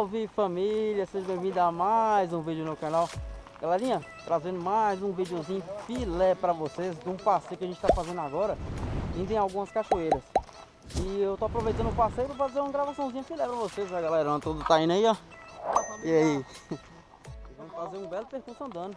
Salve família, seja bem-vindo a mais um vídeo no canal. Galerinha, trazendo mais um videozinho filé para vocês de um passeio que a gente está fazendo agora, indo em algumas cachoeiras. E eu tô aproveitando o passeio para fazer uma gravaçãozinha filé para vocês, a galera todo tá indo aí, ó. E aí? Vamos fazer um belo percurso andando.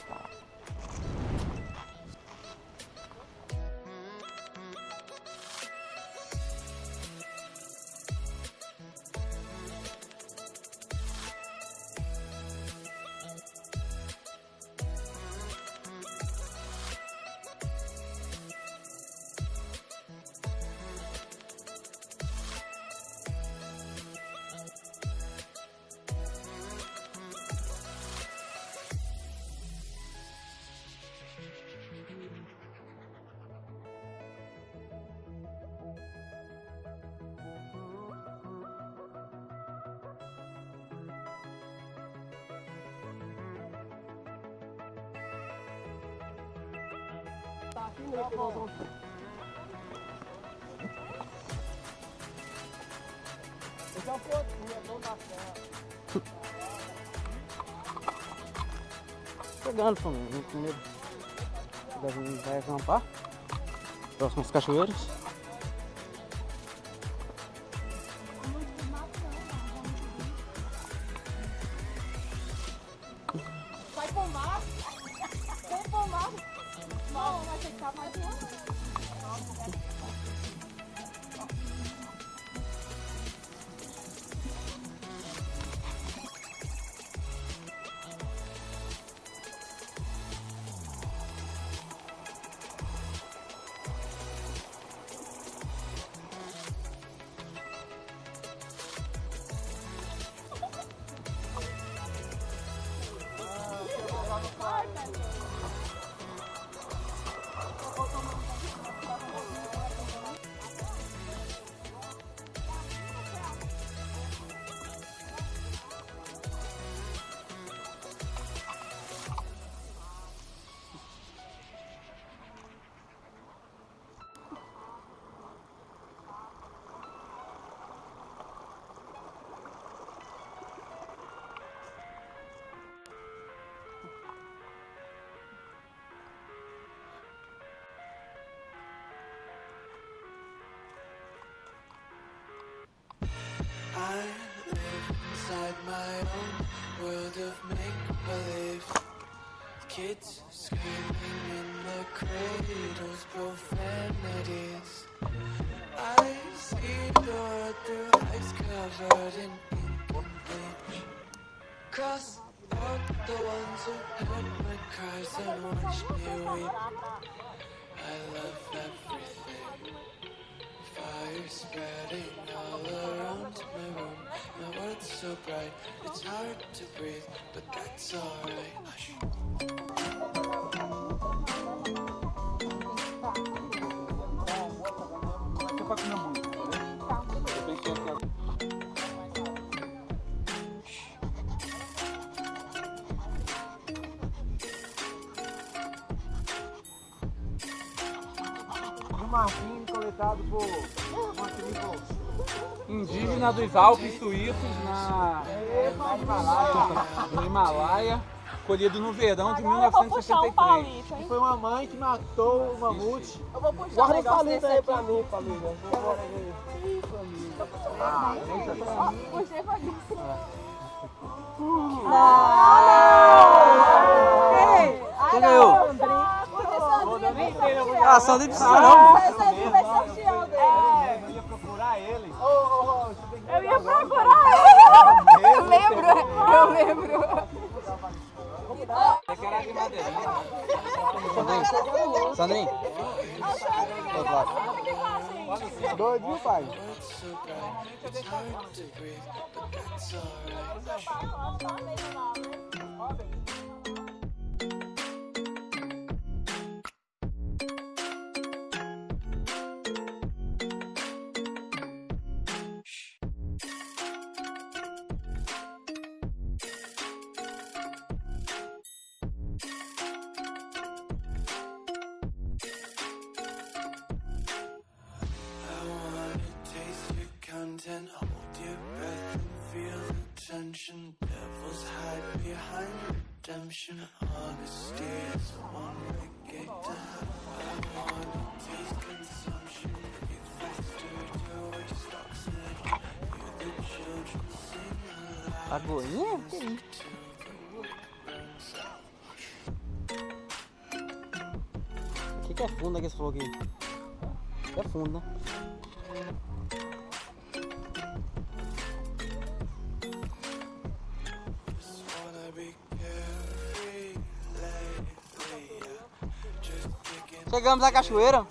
Tá aqui mesmo que nós vamos. Esse é o ponto da serra. Chegando, família, no primeiro a gente vai acampar. Próximas cachoeiras. Vai pomar? Tem pomar? Não, vai ter que estar mais uma. I live inside my own world of make-believe. Kids screaming in the cradles, profanities. I see the world through eyes covered in ink and bleach. Cross out the ones who heard my cries and watched me weep. I love everything. Fire spreading all around my room. My world's so bright, it's hard to breathe, but that's alright. Hush. Um marfim coletado por uma tribo Indígena dos Alpes suíços no Himalaia, colhido no verão de Agora eu vou puxar um 1963. palito, hein? Foi uma mãe que matou o mamute. Eu vou puxar um Guarda o negócio palito desse aí aqui. pra mim, família. Ó, puxei pra mim. Quem ganhou? Ah, Sandrinho precisa não. Essa aqui vai ser o fiel dele. Eu ia procurar ele. Eu ia procurar ele. Eu lembro. Sandrinho. Doido, viu, pai? World's so bright, it's hard to breathe, but that's alright. content. Hold your breath and feel the attention. Devils hide behind redemption. Honesty is a one-way gate to hell. I wanna taste consumption. Breathe faster to waste oxygen. Hear the children sing aloud. Lagoinha? Que isso? Que é fundo, né, que você falou aqui? É fundo, né? Chegamos à cachoeira.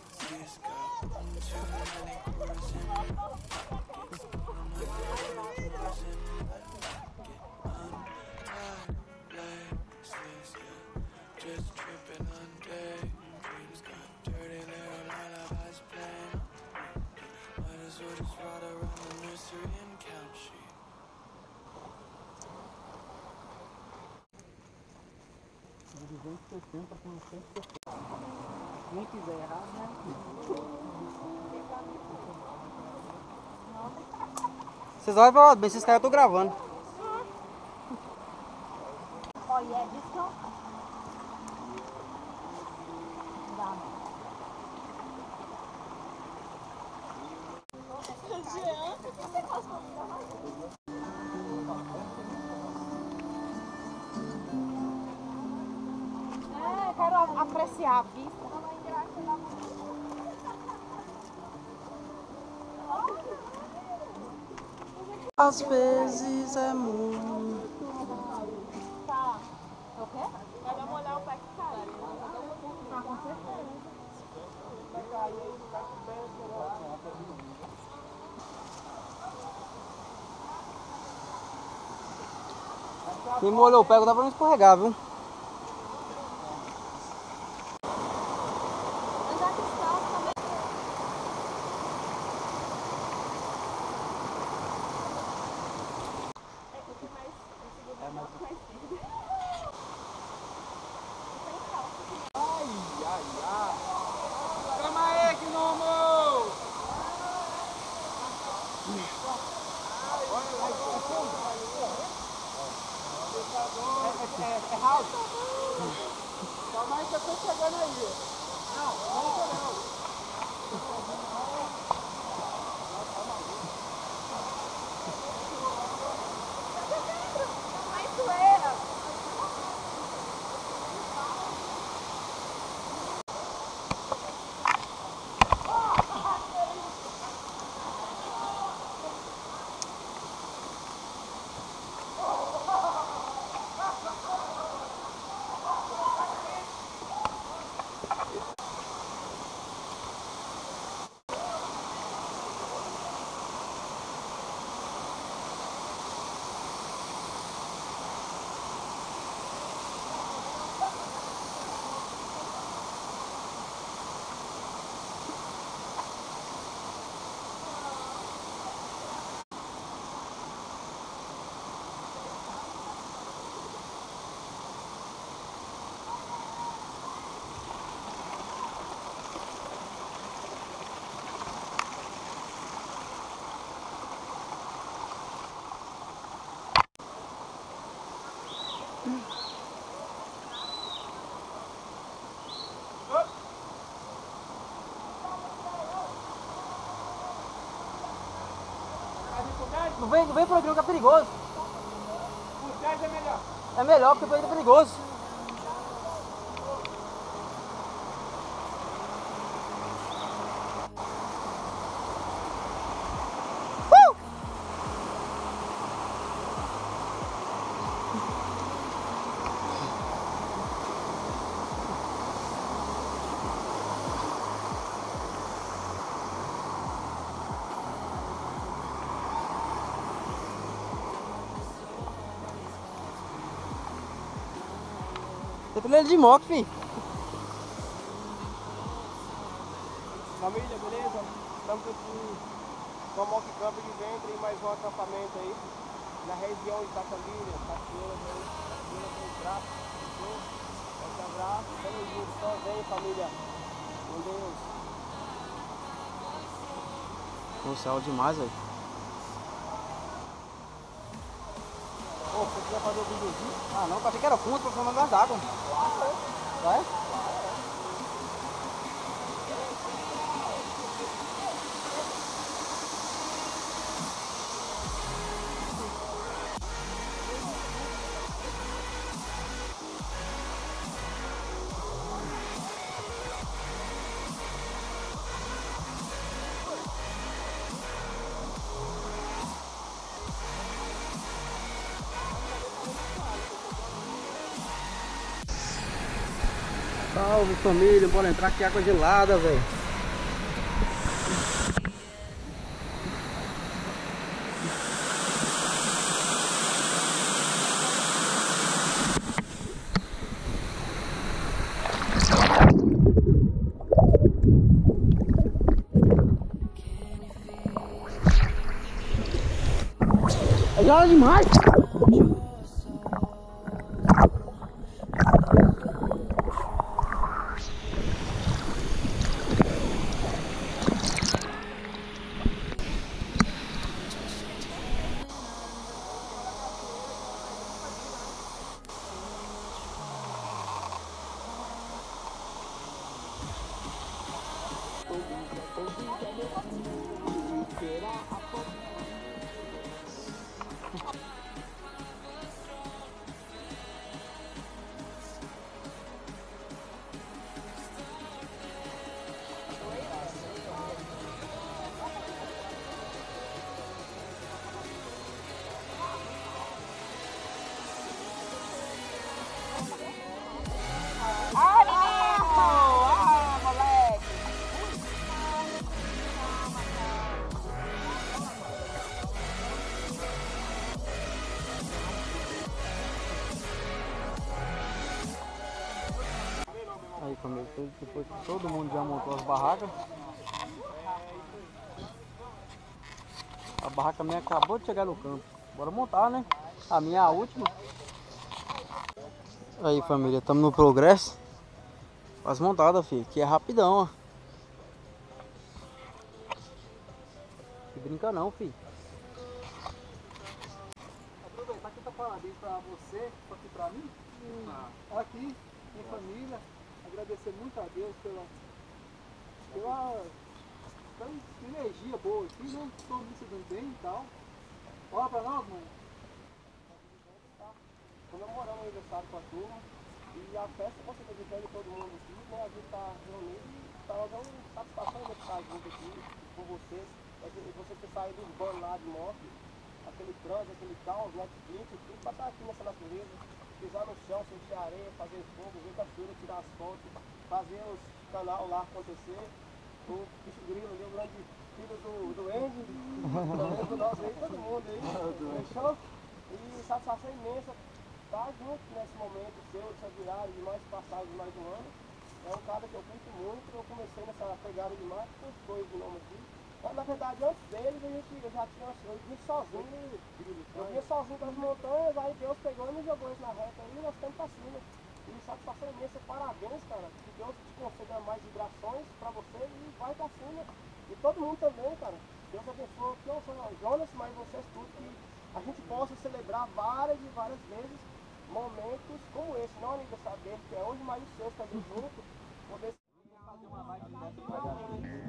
Quem quiser errar, né? Vocês olham pra lá, bem, esses caras eu tô gravando. Olha, é disso. Dá. Jean, por que você gosta de eu quero apreciar a vista. Às vezes é muito. Tá. É o quê? Vai molhar o pé que cai. Ah, com certeza. Quem molhou o pé, dá pra não escorregar, viu? Calma aí, que não amor! É house? Calma aí que eu tô chegando aí. Não. Não vem por aqui não, que é perigoso. Por trás é melhor. É melhor porque por aí é perigoso. Tem trilha de moto, filho. Família, beleza? Estamos aqui com a Mock Camp de Ventre e mais um acampamento aí na região de Itacambira, Cachoeira, Cachoeira do Braço, forte abraço, tamo junto, só vem família, com Deus. Nossa, é demais, velho. quer fazer o videozinho? Ah não, achei que era fundo pra filmar das águas. Vai? Salve família, bora entrar aqui, água gelada, velho. É gelada demais! Aí família, depois que todo mundo já montou as barracas, a barraca minha acabou de chegar no campo. Bora montar, né? A minha é a última. Aí família, estamos no progresso. Quase montada, filho, que é rapidão, ó. Não brinca não, filho. Aproveitar que tá parabéns pra você, aqui pra mim. Aqui, minha família. Agradecer muito a Deus pela energia boa aqui, né? Todo mundo se dando bem e tal. Olha pra nós, mano. Comemorando o aniversário com a turma. E a festa, com certeza, de todo mundo aqui, né? A gente tá reunido e tá dando satisfação de estar junto aqui com vocês. Você ter saído dos banhos lá de moto, aquele trânsito, aquele caos, Netflix, tudo pra estar aqui nessa natureza. Pisar no chão, sentir areia, fazer fogo, ver cachoeira, tirar as fotos, fazer os canal lá acontecer. O bicho grilo ali, o grande filho do Andy, também do nosso aí, todo mundo aí. Fechou? E satisfação imensa estar junto nesse momento seu, dessa virada de mais passagem de mais um ano. É um cara que eu curto muito, eu comecei nessa pegada de mais com os dois de nome aqui. Mas, na verdade, antes deles, eu já tinha, eu vinha sozinho das montanhas, aí Deus pegou e me jogou isso na reta aí e nós estamos pra cima. E satisfação imensa, parabéns, cara, que Deus te conceda mais vibrações pra você e vai pra cima. E todo mundo também, cara. Deus abençoe, não só Jonas, mas vocês tudo, que a gente possa celebrar várias e várias vezes momentos como esse, não aniversário dele, que é hoje, mas os seus também junto, poder fazer uma live dessa.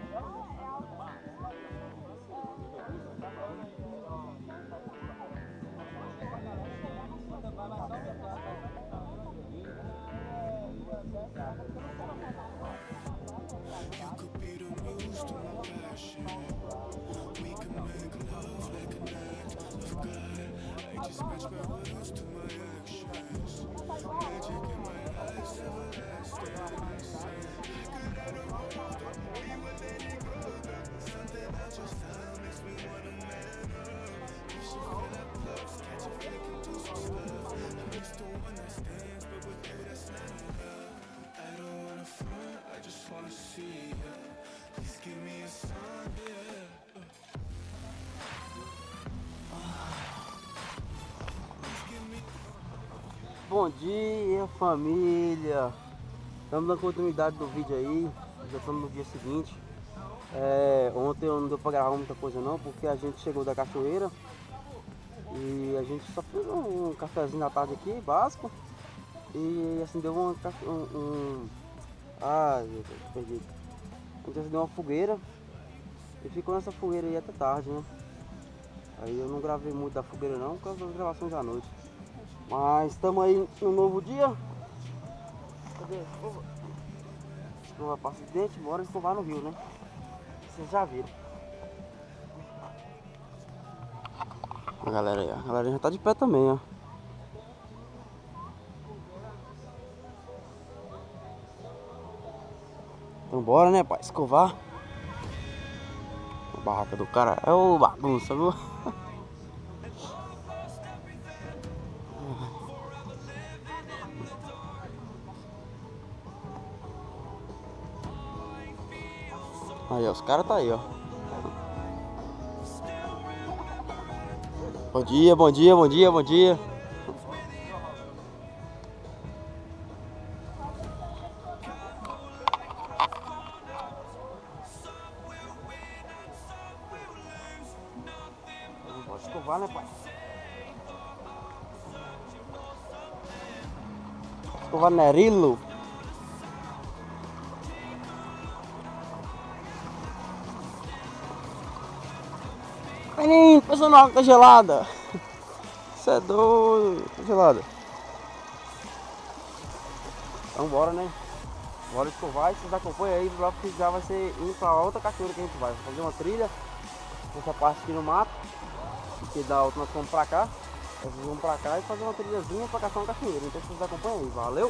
You could be the muse to my passion. We can make love like an act of God. I just match my words to my actions. Magic in my eyes, everlasting. Could I don't know we will let it go. Something about your style makes me wanna man up. You should feel that plus, catch a flick and do some stuff. I'm used to one that stands, but with you that's not enough. I don't wanna front, I just wanna see ya. Please give me a sign, yeah. Bom dia família, estamos dando continuidade do vídeo aí, já estamos no dia seguinte. Ontem eu não deu para gravar muita coisa não, porque a gente chegou da cachoeira E a gente só fez um cafezinho da tarde aqui, básico. E acendeu perdi. A gente acendeu uma fogueira e ficou nessa fogueira aí até tarde, né? Aí eu não gravei muito da fogueira não, por causa das gravações da noite. Mas estamos aí no novo dia. Cadê? Escovar para acidente, bora escovar no rio, né? Vocês já viram. A galera aí, ó. A galera já tá de pé também, ó. Então bora, né, pai? Escovar. A barraca do cara é o bagunça, viu? Aí, ó, os caras tá aí, ó. Bom dia, bom dia, bom dia, bom dia. Pode escovar, né, pai? Escovar Nerilo. Menino, pensa na água que tá gelada. Você é doido, tá gelada. Então bora, né? Bora escovar e vocês acompanham aí lá, porque já vai ser indo pra outra cachoeira que a gente vai fazer uma trilha nessa parte aqui no mato. Porque da outra nós vamos pra cá. Nós vamos pra cá e fazer uma trilhazinha pra caçar uma cachoeira. Então vocês acompanham aí, valeu?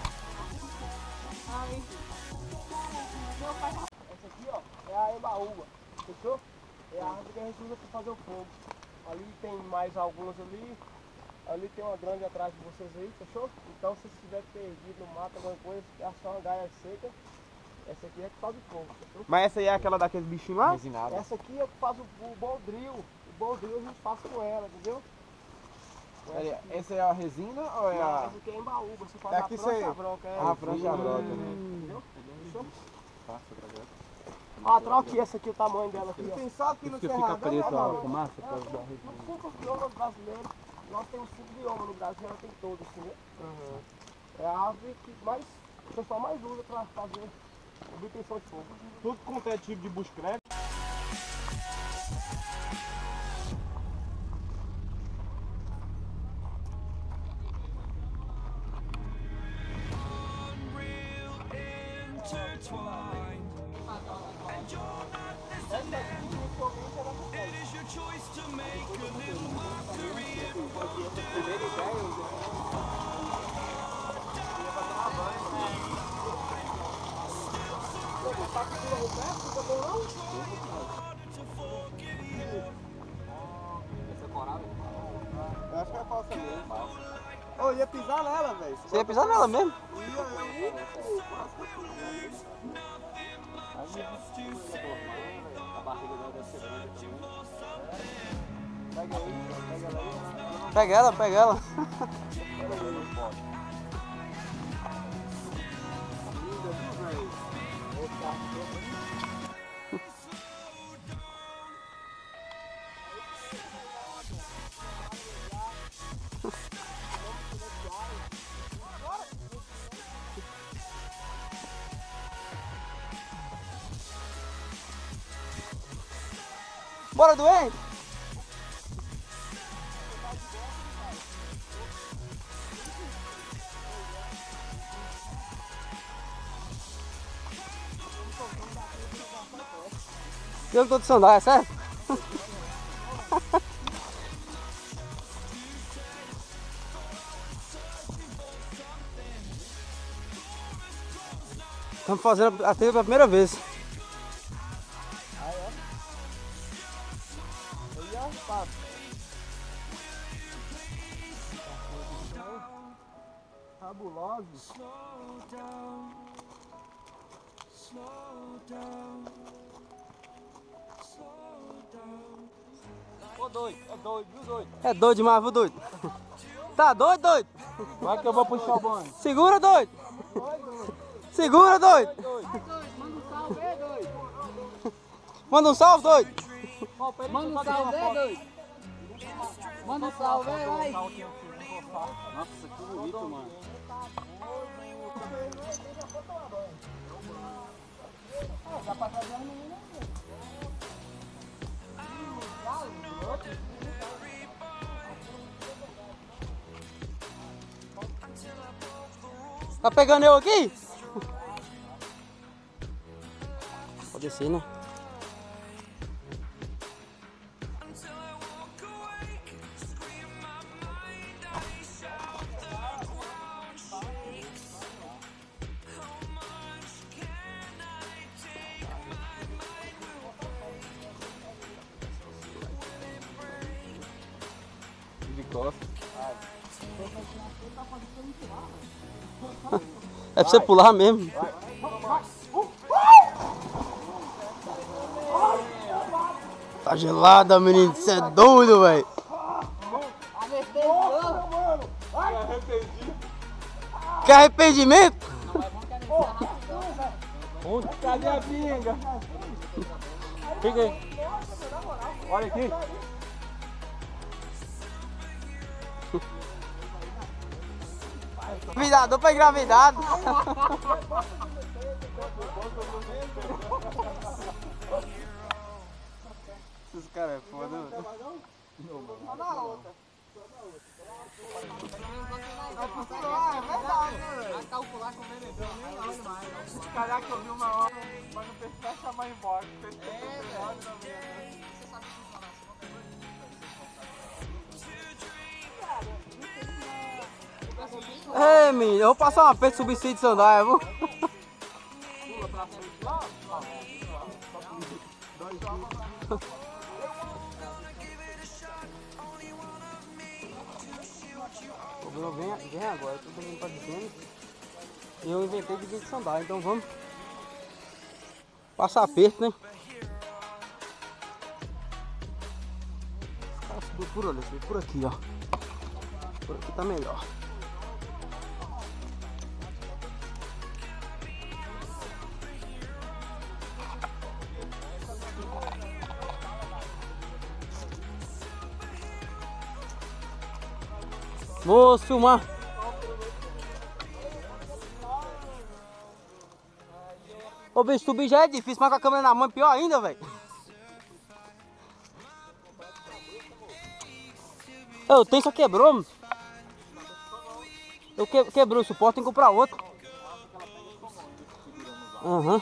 Essa aqui, ó, é a embaúba, fechou? É a árvore que a gente usa para fazer o fogo. Ali tem mais algumas ali. Ali tem uma grande atrás de vocês aí, fechou? Então se estiver perdido no mato, alguma coisa, é só uma gaia seca. Essa aqui é que faz o fogo, fechou? Mas essa aí é aquela daqueles bichinhos lá? Resinada. Essa aqui é que faz o boldril. O boldril a gente faz com ela, entendeu? Essa é a resina ou é a... Essa aqui é embaúba, você faz É a aqui prancha branca. a prancha branca, Entendeu? Fechou? Passa pra cá. Ah, troca aqui, essa aqui, o tamanho dela aqui, ó. Tem só aqui no Fica cerrado, preto ó. a fumaça por causa da Nos 5 biomas brasileiros, nós temos 5 biomas no Brasil, ela tem todos, entendeu? É a árvore que mais, o pessoal mais usa para fazer obtenção de fogo. Tudo quanto é tipo de bushcraft. Eu acho que é falsa mesmo. Eu ia pisar nela, velho. Você ia pisar nela mesmo? A barriga dela deve ser grande. Pega ela aí. Pega ela, pega ela. Bora, doente! Eu tô de sandália, certo? Estamos fazendo a trilha pela primeira vez. Fabulosos. Ô doido, é doido, viu doido? É doido demais, viu doido? Tá doido, doido? Vai que eu vou puxar o bonde. Segura, doido! Segura, doido! Manda um salve, doido! Manda um salve, doido! Manda um salve, vai. Nossa, que bonito, mano. Dá pra trazer um menino aí. Tá pegando eu aqui? Pode descer, né? De costas. É pra você pular mesmo. Tá gelada, menino. Você é doido, velho. Que arrependimento? Cadê a pinga? Fica aí. Olha aqui. Engravidado, pra engravidado. Esse cara é foda, mano. Vai calcular com o vendedor, nem olha mais. Caraca, eu vi uma hora, mas não fez pra chamar embora. Fez pra Ei, menino, eu vou passar uma peixe subsídio de sandália, viu? O problema vem agora, todo mundo tá dizendo. Eu inventei de vir de sandália, então vamos passar aperto, né? Os caras subiu por ali, subiu por aqui, ó. Por aqui tá melhor. Vou filmar. Ô bicho, subir já é difícil, mas com a câmera na mão é pior ainda, velho. O tenho só quebrou, mano. Eu quebrou o suporte, tem que comprar outro. Aham.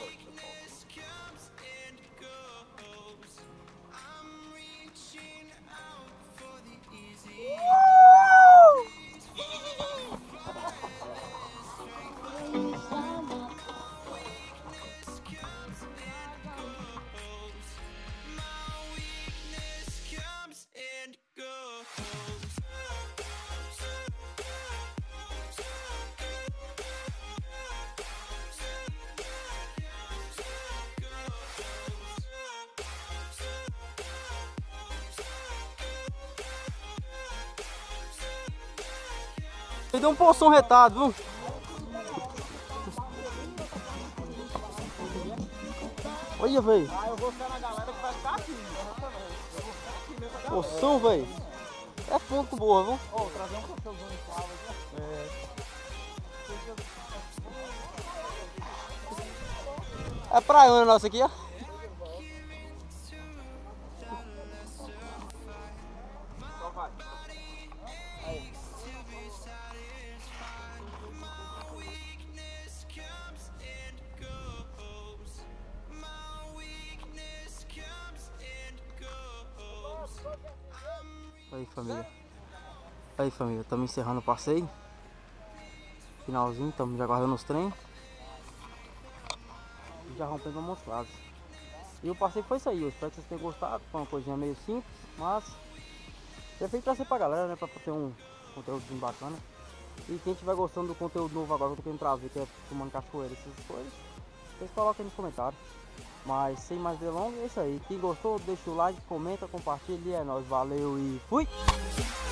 Ele deu um poção retado, viu? Olha, velho. Ah, eu vou ficar na galera que vai ficar aqui. Poção, velho. É ponto boa, viu? Ô, trazer um poçãozinho de flava aqui. É praiana nossa aqui, ó. Então vai. Aí, família. Aí, família, estamos encerrando o passeio. Finalzinho, estamos já guardando os trem. E já rompendo alguns lados. E o passeio foi isso aí. Eu espero que vocês tenham gostado. Foi uma coisinha meio simples, mas é feito pra ser pra galera, né? Pra ter um conteúdo bem bacana. E quem estiver gostando do conteúdo novo agora que eu tô querendo trazer, que é filmando cachoeira, essas coisas, vocês coloquem nos comentários. Mas sem mais delongas, é isso aí. Quem gostou, deixa o like, comenta, compartilha. E é nóis, valeu e fui!